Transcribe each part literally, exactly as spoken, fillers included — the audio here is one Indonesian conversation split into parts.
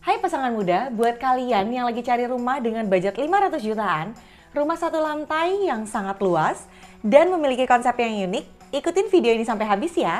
Hai pasangan muda, buat kalian yang lagi cari rumah dengan budget lima ratus jutaan, rumah satu lantai yang sangat luas, dan memiliki konsep yang unik, ikutin video ini sampai habis ya.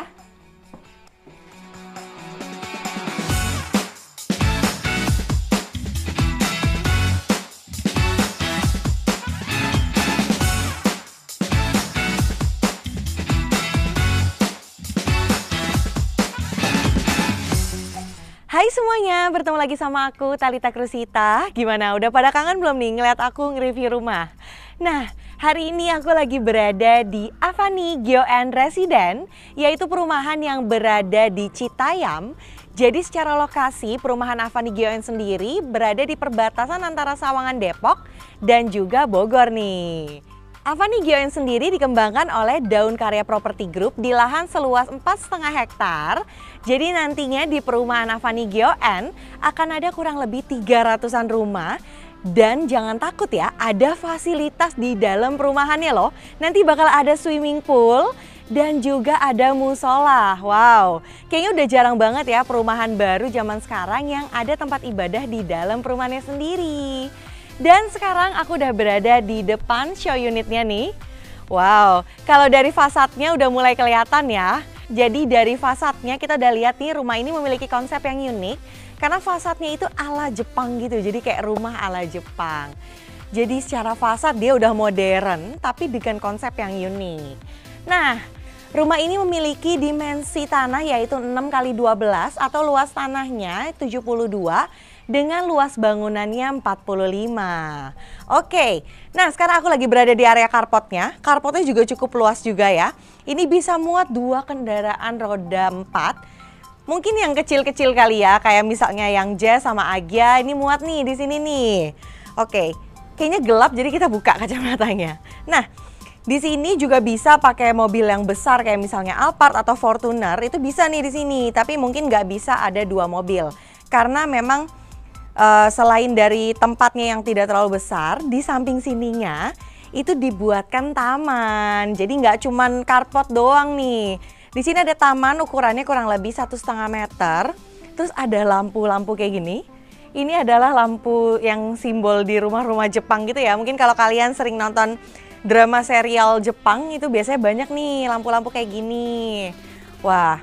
Hai semuanya, bertemu lagi sama aku Talitha Krusita. Gimana, udah pada kangen belum nih ngeliat aku nge-review rumah? Nah, hari ini aku lagi berada di Avani Gyeoen Residen, yaitu perumahan yang berada di Citayam. Jadi secara lokasi, perumahan Avani Gyeoen sendiri berada di perbatasan antara Sawangan Depok dan juga Bogor nih. Avani Gyeoen sendiri dikembangkan oleh Daun Karya Property Group di lahan seluas empat koma lima hektar. Jadi nantinya di perumahan Avani Gyeoen akan ada kurang lebih tiga ratusan rumah. Dan jangan takut ya, ada fasilitas di dalam perumahannya loh. Nanti bakal ada swimming pool dan juga ada musola. Wow, kayaknya udah jarang banget ya perumahan baru zaman sekarang yang ada tempat ibadah di dalam perumahannya sendiri. Dan sekarang aku udah berada di depan show unitnya nih. Wow, kalau dari fasadnya udah mulai kelihatan ya. Jadi dari fasadnya kita udah lihat nih rumah ini memiliki konsep yang unik. Karena fasadnya itu ala Jepang gitu, jadi kayak rumah ala Jepang. Jadi secara fasad dia udah modern tapi dengan konsep yang unik. Nah, rumah ini memiliki dimensi tanah yaitu enam kali dua belas atau luas tanahnya tujuh puluh dua. Dengan luas bangunannya empat puluh lima. Oke, nah sekarang aku lagi berada di area carportnya. Carportnya juga cukup luas juga ya. Ini bisa muat dua kendaraan roda empat. Mungkin yang kecil-kecil kali ya, kayak misalnya yang Jazz sama Agya, ini muat nih di sini nih. Oke, kayaknya gelap jadi kita buka kacamatanya. Nah, di sini juga bisa pakai mobil yang besar kayak misalnya Alphard atau Fortuner, itu bisa nih di sini. Tapi mungkin nggak bisa ada dua mobil. Karena memang Uh, selain dari tempatnya yang tidak terlalu besar, di samping sininya itu dibuatkan taman. Jadi nggak cuman carport doang nih. Di sini ada taman ukurannya kurang lebih satu setengah meter. Terus ada lampu-lampu kayak gini. Ini adalah lampu yang simbol di rumah-rumah Jepang gitu ya. Mungkin kalau kalian sering nonton drama serial Jepang itu biasanya banyak nih lampu-lampu kayak gini. Wah,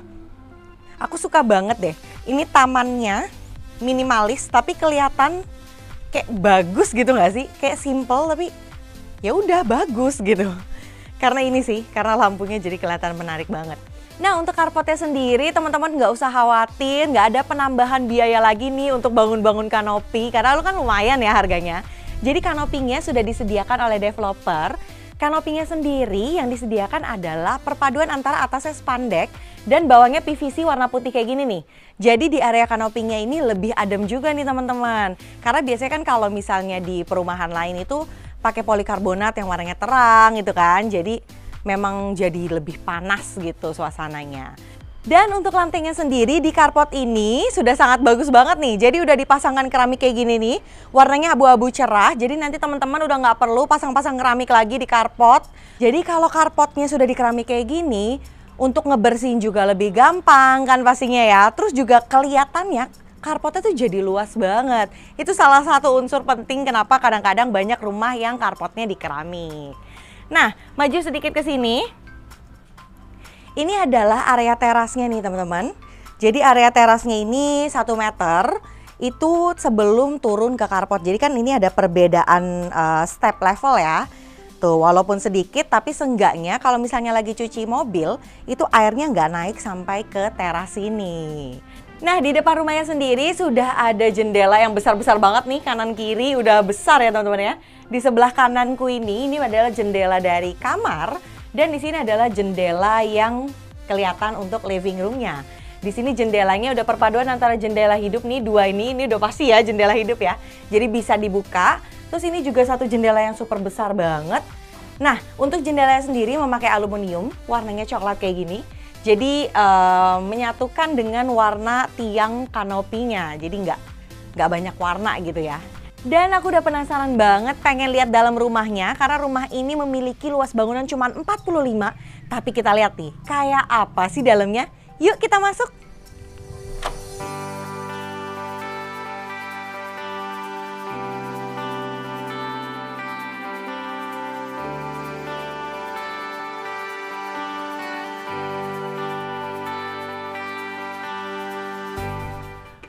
aku suka banget deh. Ini tamannya minimalis tapi kelihatan kayak bagus gitu nggak sih? Kayak simple tapi ya udah bagus gitu. Karena ini sih, karena lampunya jadi kelihatan menarik banget. Nah, untuk carportnya sendiri teman-teman nggak usah khawatir, nggak ada penambahan biaya lagi nih untuk bangun-bangun kanopi karena lu kan lumayan ya harganya. Jadi kanopinya sudah disediakan oleh developer. Kanopinya sendiri yang disediakan adalah perpaduan antara atasnya spandek dan bawahnya P V C warna putih kayak gini nih. Jadi di area kanopinya ini lebih adem juga nih teman-teman. Karena biasanya kan kalau misalnya di perumahan lain itu pakai polikarbonat yang warnanya terang gitu kan. Jadi memang jadi lebih panas gitu suasananya. Dan untuk lantainya sendiri di carport ini sudah sangat bagus banget nih. Jadi udah dipasangkan keramik kayak gini nih. Warnanya abu-abu cerah. Jadi nanti teman-teman udah nggak perlu pasang-pasang keramik lagi di carport. Jadi kalau carportnya sudah di keramik kayak gini, untuk ngebersihin juga lebih gampang kan pastinya ya. Terus juga kelihatannya carportnya tuh jadi luas banget. Itu salah satu unsur penting kenapa kadang-kadang banyak rumah yang carportnya di keramik. Nah, maju sedikit ke sini. Ini adalah area terasnya nih teman-teman. Jadi area terasnya ini satu meter itu sebelum turun ke carport. Jadi kan ini ada perbedaan uh, step level ya. Tuh walaupun sedikit tapi seenggaknya kalau misalnya lagi cuci mobil itu airnya nggak naik sampai ke teras ini. Nah, di depan rumahnya sendiri sudah ada jendela yang besar-besar banget nih, kanan kiri udah besar ya teman-teman ya. Di sebelah kananku ini ini adalah jendela dari kamar. Dan di sini adalah jendela yang kelihatan untuk living room-nya. Di sini jendelanya udah perpaduan antara jendela hidup nih, dua ini, ini udah pasti ya jendela hidup ya. Jadi bisa dibuka. Terus ini juga satu jendela yang super besar banget. Nah, untuk jendela sendiri memakai aluminium, warnanya coklat kayak gini. Jadi uh, menyatukan dengan warna tiang kanopinya. Jadi nggak nggak banyak warna gitu ya. Dan aku udah penasaran banget pengen lihat dalam rumahnya karena rumah ini memiliki luas bangunan cuma empat puluh lima. Tapi kita lihat nih, kayak apa sih dalamnya? Yuk kita masuk!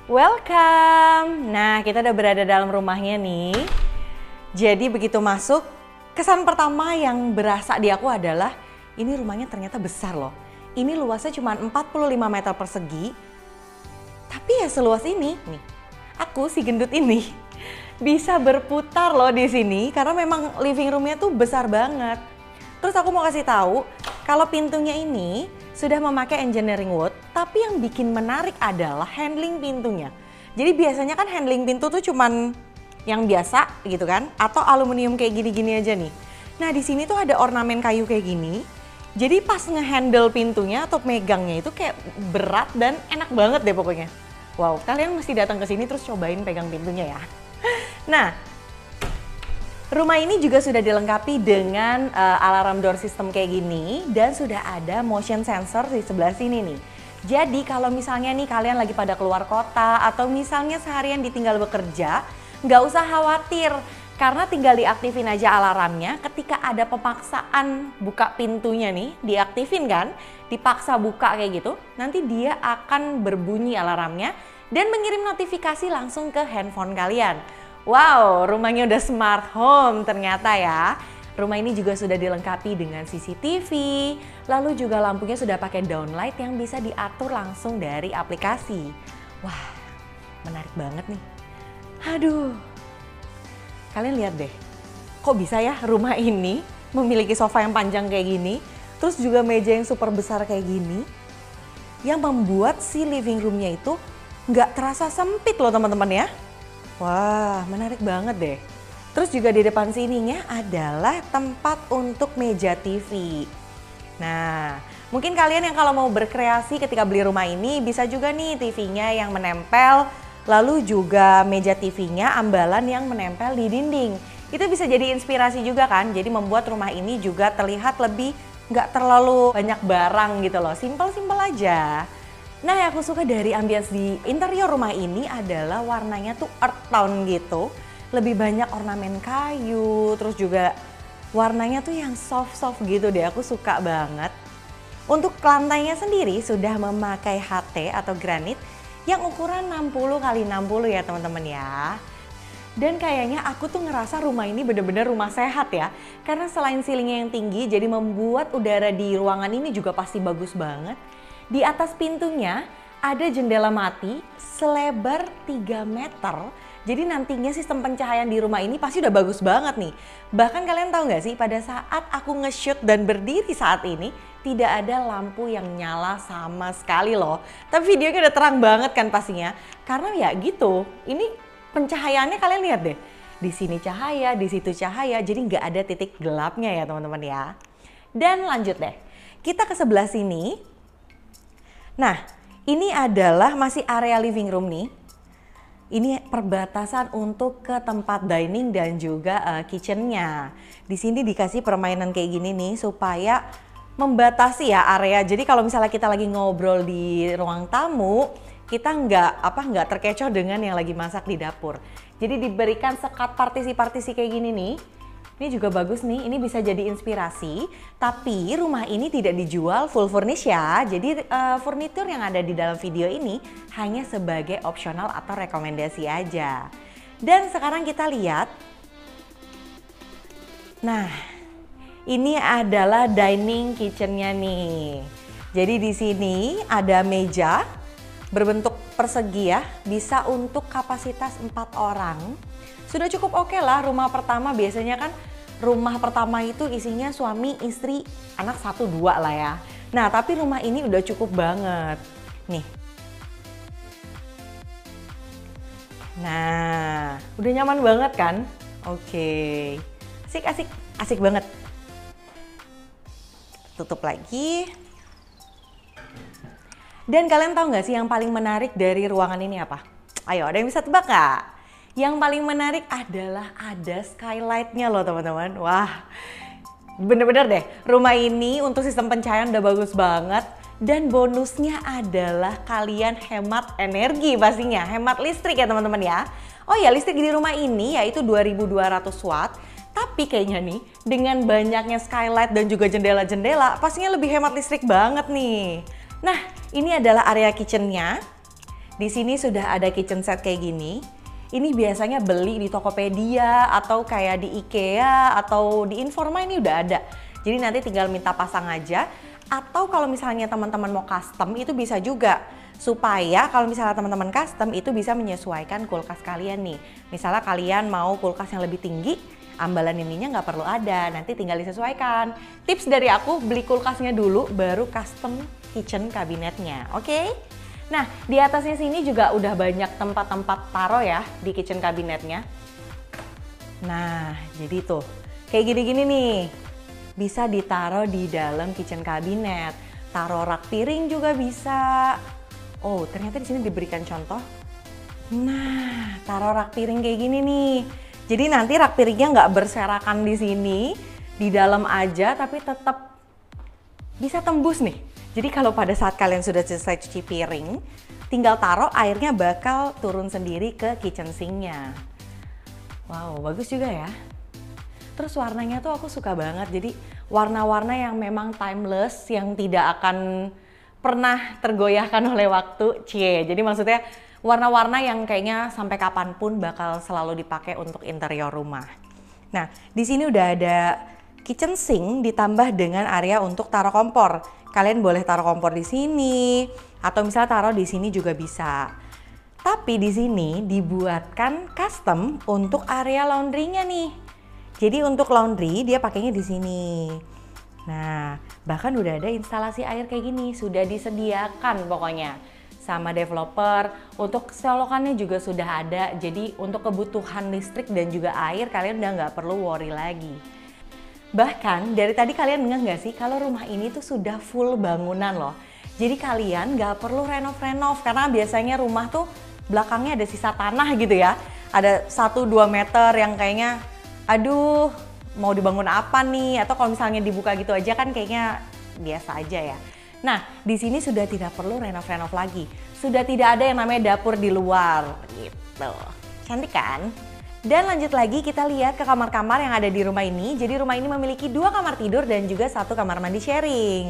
Welcome! Nah, kita udah berada dalam rumahnya nih. Jadi begitu masuk, kesan pertama yang berasa di aku adalah ini rumahnya ternyata besar loh. Ini luasnya cuma empat puluh lima meter persegi. Tapi ya seluas ini, nih. Aku si gendut ini bisa berputar loh di sini karena memang living roomnya tuh besar banget. Terus aku mau kasih tahu kalau pintunya ini sudah memakai engineering wood, tapi yang bikin menarik adalah handling pintunya. Jadi biasanya kan handling pintu tuh cuman yang biasa gitu kan, atau aluminium kayak gini-gini aja nih. Nah di sini tuh ada ornamen kayu kayak gini. Jadi pas ngehandle pintunya atau megangnya itu kayak berat dan enak banget deh pokoknya. Wow, kalian mesti datang ke sini terus cobain pegang pintunya ya. Nah, rumah ini juga sudah dilengkapi dengan uh, alarm door system kayak gini dan sudah ada motion sensor di sebelah sini nih. Jadi kalau misalnya nih kalian lagi pada keluar kota atau misalnya seharian ditinggal bekerja, nggak usah khawatir karena tinggal diaktifin aja alarmnya. Ketika ada pemaksaan buka pintunya nih, diaktifin kan, dipaksa buka kayak gitu, nanti dia akan berbunyi alarmnya dan mengirim notifikasi langsung ke handphone kalian. Wow, rumahnya udah smart home ternyata ya. Rumah ini juga sudah dilengkapi dengan C C T V, lalu juga lampunya sudah pakai downlight yang bisa diatur langsung dari aplikasi. Wah, menarik banget nih. Aduh, kalian lihat deh, kok bisa ya rumah ini memiliki sofa yang panjang kayak gini, terus juga meja yang super besar kayak gini, yang membuat si living roomnya itu nggak terasa sempit loh teman-teman ya. Wah, menarik banget deh. Terus juga di depan sininya adalah tempat untuk meja T V. Nah, mungkin kalian yang kalau mau berkreasi ketika beli rumah ini bisa juga nih T V-nya yang menempel, lalu juga meja T V-nya ambalan yang menempel di dinding. Itu bisa jadi inspirasi juga kan, jadi membuat rumah ini juga terlihat lebih nggak terlalu banyak barang gitu loh, simpel-simpel aja. Nah yang aku suka dari ambience di interior rumah ini adalah warnanya tuh earth tone gitu. Lebih banyak ornamen kayu, terus juga warnanya tuh yang soft-soft gitu deh, aku suka banget. Untuk lantainya sendiri sudah memakai H T atau granit yang ukuran enam puluh kali enam puluh ya teman-teman ya. Dan kayaknya aku tuh ngerasa rumah ini bener-bener rumah sehat ya. Karena selain ceilingnya yang tinggi jadi membuat udara di ruangan ini juga pasti bagus banget. Di atas pintunya ada jendela mati selebar tiga meter. Jadi nantinya sistem pencahayaan di rumah ini pasti udah bagus banget nih. Bahkan kalian tahu gak sih pada saat aku nge-shoot dan berdiri saat ini tidak ada lampu yang nyala sama sekali loh. Tapi videonya udah terang banget kan pastinya. Karena ya gitu, ini pencahayaannya kalian lihat deh. Di sini cahaya, di situ cahaya, jadi nggak ada titik gelapnya ya teman-teman ya. Dan lanjut deh, kita ke sebelah sini. Nah, ini adalah masih area living room nih. Ini perbatasan untuk ke tempat dining dan juga uh, kitchennya. Di sini dikasih permainan kayak gini nih supaya membatasi ya area. Jadi kalau misalnya kita lagi ngobrol di ruang tamu, kita nggak apa nggak terkecoh dengan yang lagi masak di dapur. Jadi diberikan sekat partisi-partisi kayak gini nih. Ini juga bagus nih, ini bisa jadi inspirasi. Tapi rumah ini tidak dijual full furnish ya. Jadi uh, furnitur yang ada di dalam video ini hanya sebagai opsional atau rekomendasi aja. Dan sekarang kita lihat. Nah, ini adalah dining kitchennya nih. Jadi di sini ada meja berbentuk persegi ya, bisa untuk kapasitas empat orang. Sudah cukup oke lah, rumah pertama biasanya kan rumah pertama itu isinya suami, istri, anak satu dua lah ya. Nah tapi rumah ini udah cukup banget. Nih. Nah, udah nyaman banget kan? Oke, asik asik asik banget. Tutup lagi. Dan kalian tahu nggak sih yang paling menarik dari ruangan ini apa? Ayo, ada yang bisa tebak nggak? Yang paling menarik adalah ada skylight-nya loh teman-teman. Wah, bener-bener deh. Rumah ini untuk sistem pencahayaan udah bagus banget. Dan bonusnya adalah kalian hemat energi pastinya. Hemat listrik ya teman-teman ya. Oh ya, listrik di rumah ini yaitu dua ribu dua ratus watt. Tapi kayaknya nih, dengan banyaknya skylight dan juga jendela-jendela, pastinya lebih hemat listrik banget nih. Nah, ini adalah area kitchennya. di sini sudah ada kitchen set kayak gini. Ini biasanya beli di Tokopedia atau kayak di IKEA atau di Informa ini udah ada. Jadi nanti tinggal minta pasang aja. Atau kalau misalnya teman-teman mau custom itu bisa juga. Supaya kalau misalnya teman-teman custom itu bisa menyesuaikan kulkas kalian nih. Misalnya kalian mau kulkas yang lebih tinggi, ambalan ininya nggak perlu ada, nanti tinggal disesuaikan. Tips dari aku, beli kulkasnya dulu baru custom kitchen kabinetnya, oke? Okay? Nah, di atasnya sini juga udah banyak tempat-tempat taro ya di kitchen kabinetnya. Nah, jadi tuh kayak gini-gini nih. Bisa ditaruh di dalam kitchen kabinet. Taruh rak piring juga bisa. Oh, ternyata di sini diberikan contoh. Nah, taruh rak piring kayak gini nih. Jadi nanti rak piringnya nggak berserakan di sini, di dalam aja, tapi tetap bisa tembus nih. Jadi kalau pada saat kalian sudah selesai cuci piring, tinggal taruh, airnya bakal turun sendiri ke kitchen sinknya. Wow, bagus juga ya. Terus warnanya tuh aku suka banget, jadi warna-warna yang memang timeless, yang tidak akan pernah tergoyahkan oleh waktu. Cie, jadi maksudnya warna-warna yang kayaknya sampai kapanpun bakal selalu dipakai untuk interior rumah. Nah, di sini udah ada kitchen sink ditambah dengan area untuk taruh kompor. Kalian boleh taruh kompor di sini atau misalnya taruh di sini juga bisa. Tapi di sini dibuatkan custom untuk area laundrynya nih. Jadi untuk laundry dia pakainya di sini. Nah, bahkan udah ada instalasi air kayak gini, sudah disediakan pokoknya sama developer. Untuk selokannya juga sudah ada. Jadi untuk kebutuhan listrik dan juga air kalian udah nggak perlu worry lagi. Bahkan dari tadi kalian ngeh nggak sih kalau rumah ini tuh sudah full bangunan loh. Jadi kalian nggak perlu renov-renov karena biasanya rumah tuh belakangnya ada sisa tanah gitu ya. Ada satu dua meter yang kayaknya aduh mau dibangun apa nih, atau kalau misalnya dibuka gitu aja kan kayaknya biasa aja ya. Nah, di sini sudah tidak perlu renov-renov lagi. Sudah tidak ada yang namanya dapur di luar gitu. Cantik kan? Dan lanjut lagi kita lihat ke kamar-kamar yang ada di rumah ini. Jadi rumah ini memiliki dua kamar tidur dan juga satu kamar mandi sharing.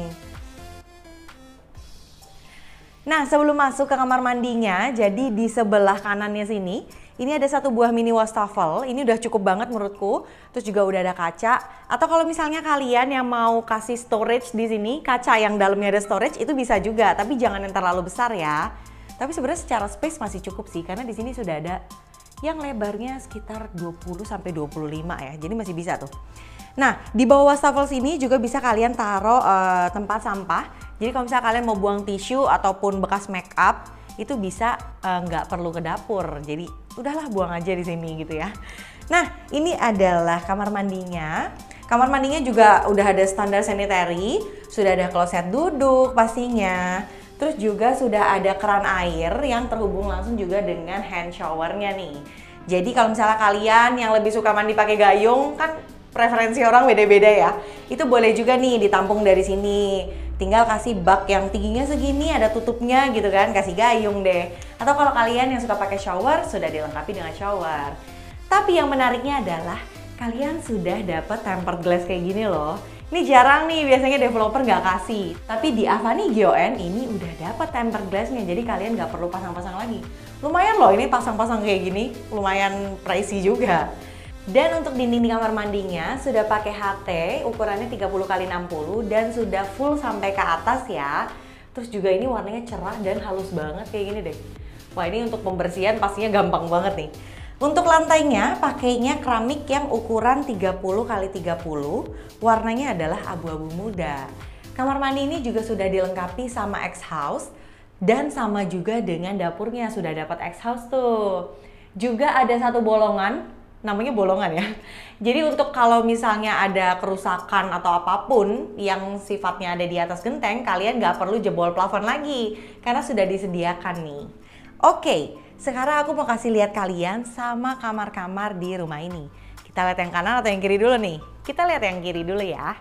Nah, sebelum masuk ke kamar mandinya, jadi di sebelah kanannya sini, ini ada satu buah mini wastafel. Ini udah cukup banget menurutku. Terus juga udah ada kaca. Atau kalau misalnya kalian yang mau kasih storage di sini, kaca yang dalamnya ada storage itu bisa juga. Tapi jangan yang terlalu besar ya. Tapi sebenarnya secara space masih cukup sih, karena di sini sudah ada yang lebarnya sekitar dua puluh sampai dua puluh lima ya. Jadi masih bisa tuh. Nah, di bawah wastafel sini juga bisa kalian taruh uh, tempat sampah. Jadi kalau misalnya kalian mau buang tisu ataupun bekas make up, itu bisa nggak uh, perlu ke dapur. Jadi udahlah buang aja di sini gitu ya. Nah, ini adalah kamar mandinya. Kamar mandinya juga udah ada standar sanitary, sudah ada kloset duduk pastinya. Terus juga sudah ada keran air yang terhubung langsung juga dengan hand showernya nih. Jadi kalau misalnya kalian yang lebih suka mandi pakai gayung, kan preferensi orang beda-beda ya. Itu boleh juga nih ditampung dari sini. Tinggal kasih bak yang tingginya segini, ada tutupnya gitu kan, kasih gayung deh. Atau kalau kalian yang suka pakai shower, sudah dilengkapi dengan shower. Tapi yang menariknya adalah kalian sudah dapat tempered glass kayak gini loh. Ini jarang nih, biasanya developer nggak kasih. Tapi di Avani Gyeoen ini udah dapat tempered glassnya, jadi kalian nggak perlu pasang-pasang lagi. Lumayan loh ini pasang-pasang kayak gini, lumayan pricey juga. Dan untuk dinding di kamar mandinya sudah pakai H T, ukurannya tiga puluh kali enam puluh dan sudah full sampai ke atas ya. Terus juga ini warnanya cerah dan halus banget kayak gini deh. Wah, ini untuk pembersihan pastinya gampang banget nih. Untuk lantainya pakainya keramik yang ukuran tiga puluh kali tiga puluh, warnanya adalah abu-abu muda. Kamar mandi ini juga sudah dilengkapi sama X-house dan sama juga dengan dapurnya, sudah dapat X-house tuh. Juga ada satu bolongan, namanya bolongan ya. Jadi untuk kalau misalnya ada kerusakan atau apapun yang sifatnya ada di atas genteng, kalian nggak perlu jebol plafon lagi karena sudah disediakan nih. Oke. Sekarang aku mau kasih lihat kalian sama kamar-kamar di rumah ini. Kita lihat yang kanan atau yang kiri dulu nih? Kita lihat yang kiri dulu ya.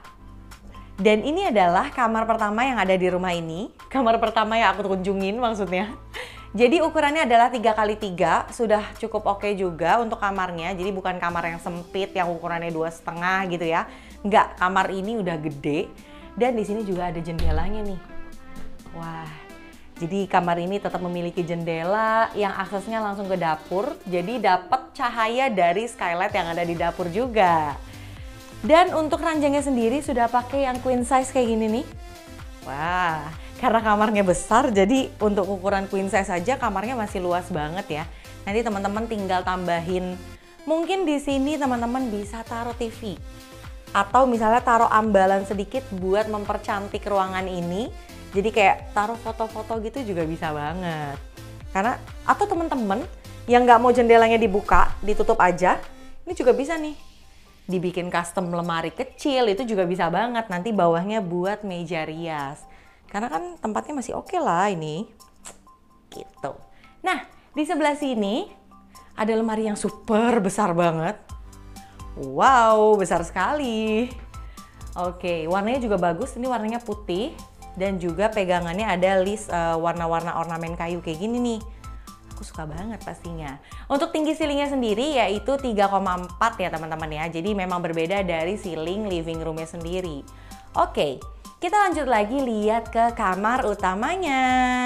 Dan ini adalah kamar pertama yang ada di rumah ini. Kamar pertama yang aku kunjungin maksudnya. Jadi ukurannya adalah tiga kali tiga, sudah cukup oke juga untuk kamarnya. Jadi bukan kamar yang sempit yang ukurannya dua setengah gitu ya. Enggak, kamar ini udah gede. Dan di sini juga ada jendelanya nih. Wah. Jadi kamar ini tetap memiliki jendela yang aksesnya langsung ke dapur. Jadi dapat cahaya dari skylight yang ada di dapur juga. Dan untuk ranjangnya sendiri sudah pakai yang queen size kayak gini nih. Wah, karena kamarnya besar jadi untuk ukuran queen size saja kamarnya masih luas banget ya. Nanti teman-teman tinggal tambahin, mungkin di sini teman-teman bisa taruh T V. Atau misalnya taruh ambalan sedikit buat mempercantik ruangan ini. Jadi kayak taruh foto-foto gitu juga bisa banget. Karena atau teman-teman yang nggak mau jendelanya dibuka, ditutup aja, ini juga bisa nih. Dibikin custom lemari kecil itu juga bisa banget. Nanti bawahnya buat meja rias. Karena kan tempatnya masih oke lah ini. Gitu. Nah, di sebelah sini ada lemari yang super besar banget. Wow, besar sekali. Oke, warnanya juga bagus. Ini warnanya putih. Dan juga pegangannya ada list uh, warna-warna ornamen kayu kayak gini nih. Aku suka banget pastinya. Untuk tinggi ceilingnya sendiri yaitu tiga koma empat ya teman-teman ya. Jadi memang berbeda dari ceiling living roomnya sendiri. Oke, kita lanjut lagi lihat ke kamar utamanya.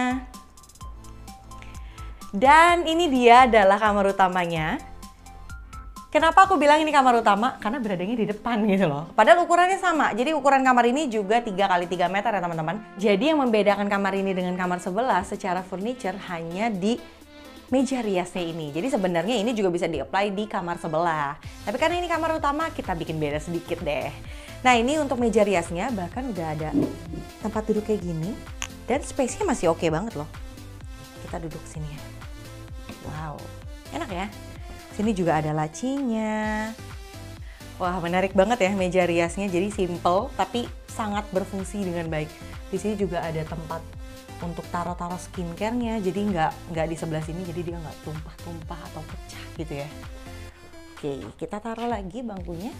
Dan ini dia adalah kamar utamanya. Kenapa aku bilang ini kamar utama? Karena beradanya di depan gitu loh. Padahal ukurannya sama. Jadi ukuran kamar ini juga tiga kali tiga meter ya teman-teman. Jadi yang membedakan kamar ini dengan kamar sebelah secara furniture hanya di meja riasnya ini. Jadi sebenarnya ini juga bisa di-apply di kamar sebelah. Tapi karena ini kamar utama, kita bikin beda sedikit deh. Nah ini untuk meja riasnya bahkan udah ada tempat duduk kayak gini. Dan space-nya masih oke banget loh. Kita duduk sini ya. Wow, enak ya. Sini juga ada lacinya. Wah, menarik banget ya meja riasnya. Jadi simple tapi sangat berfungsi dengan baik. Di sini juga ada tempat untuk taruh-taruh skincare-nya. Jadi nggak nggak di sebelah sini, jadi dia nggak tumpah-tumpah atau pecah gitu ya. Oke, kita taruh lagi bangkunya.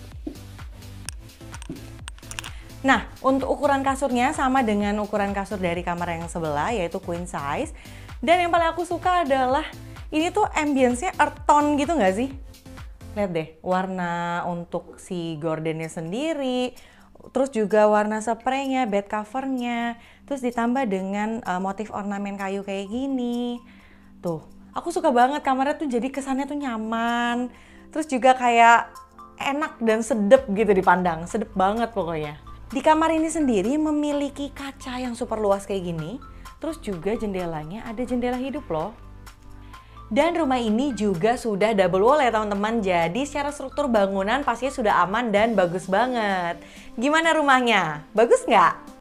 Nah, untuk ukuran kasurnya sama dengan ukuran kasur dari kamar yang sebelah, yaitu queen size. Dan yang paling aku suka adalah ini tuh ambience-nya earth tone gitu nggak sih? Lihat deh, warna untuk si gordennya sendiri, terus juga warna spraynya, bed covernya, terus ditambah dengan uh, motif ornamen kayu kayak gini. Tuh, aku suka banget kamarnya tuh jadi kesannya tuh nyaman, terus juga kayak enak dan sedep gitu dipandang, sedep banget pokoknya. Di kamar ini sendiri memiliki kaca yang super luas kayak gini, terus juga jendelanya ada jendela hidup loh. Dan rumah ini juga sudah double wall ya teman-teman. Jadi secara struktur bangunan pastinya sudah aman dan bagus banget. Gimana rumahnya? Bagus nggak?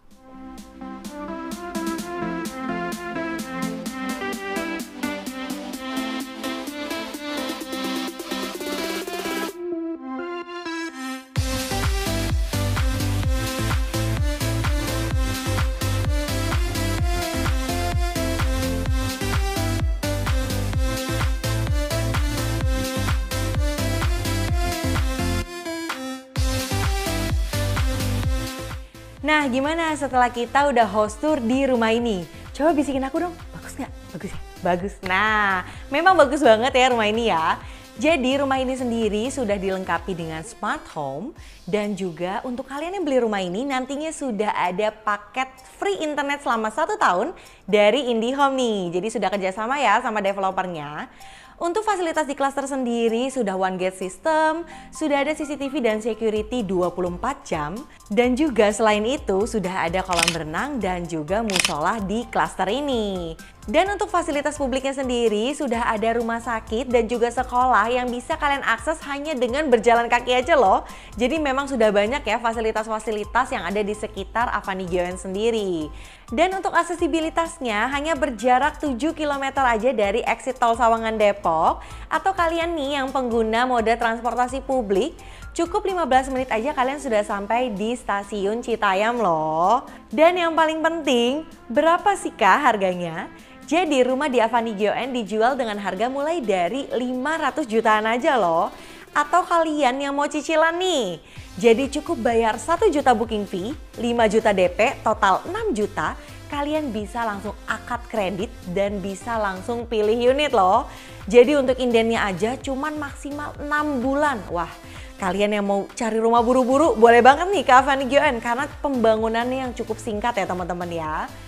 Nah, gimana setelah kita udah host tour di rumah ini? Coba bisikin aku dong, bagus nggak? Bagus ya? Bagus. Nah, memang bagus banget ya rumah ini ya. Jadi rumah ini sendiri sudah dilengkapi dengan smart home. Dan juga untuk kalian yang beli rumah ini nantinya sudah ada paket free internet selama satu tahun dari IndiHome nih. Jadi sudah kerjasama ya sama developernya. Untuk fasilitas di klaster sendiri sudah one gate system, sudah ada C C T V dan security dua puluh empat jam. Dan juga selain itu sudah ada kolam berenang dan juga musola di klaster ini. Dan untuk fasilitas publiknya sendiri sudah ada rumah sakit dan juga sekolah yang bisa kalian akses hanya dengan berjalan kaki aja loh. Jadi memang sudah banyak ya fasilitas-fasilitas yang ada di sekitar Avani G O N sendiri. Dan untuk aksesibilitasnya hanya berjarak tujuh kilometer aja dari exit tol Sawangan Depok. Atau kalian nih yang pengguna moda transportasi publik, cukup lima belas menit aja kalian sudah sampai di stasiun Citayam loh. Dan yang paling penting, berapa sih kak harganya? Jadi rumah di Avani G O N dijual dengan harga mulai dari lima ratus jutaan aja loh. Atau kalian yang mau cicilan nih, jadi cukup bayar satu juta booking fee, lima juta D P, total enam juta, kalian bisa langsung akad kredit dan bisa langsung pilih unit loh. Jadi untuk indennya aja cuman maksimal enam bulan. Wah, kalian yang mau cari rumah buru-buru boleh banget nih ke Avani G O N karena pembangunannya yang cukup singkat ya teman-teman ya.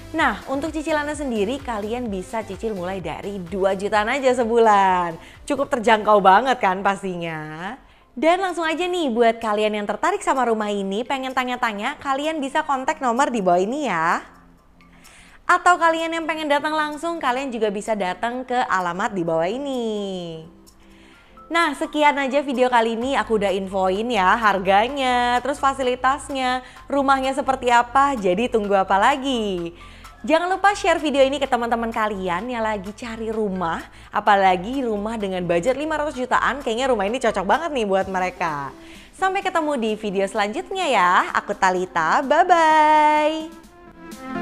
Nah, untuk cicilannya sendiri kalian bisa cicil mulai dari dua jutaan aja sebulan. Cukup terjangkau banget kan pastinya. Dan langsung aja nih buat kalian yang tertarik sama rumah ini, pengen tanya-tanya, kalian bisa kontak nomor di bawah ini ya. Atau kalian yang pengen datang langsung, kalian juga bisa datang ke alamat di bawah ini. Nah, sekian aja video kali ini, aku udah infoin ya harganya, terus fasilitasnya, rumahnya seperti apa, jadi tunggu apa lagi? Jangan lupa share video ini ke teman-teman kalian yang lagi cari rumah, apalagi rumah dengan budget lima ratus jutaan, kayaknya rumah ini cocok banget nih buat mereka. Sampai ketemu di video selanjutnya ya, aku Talita, bye-bye!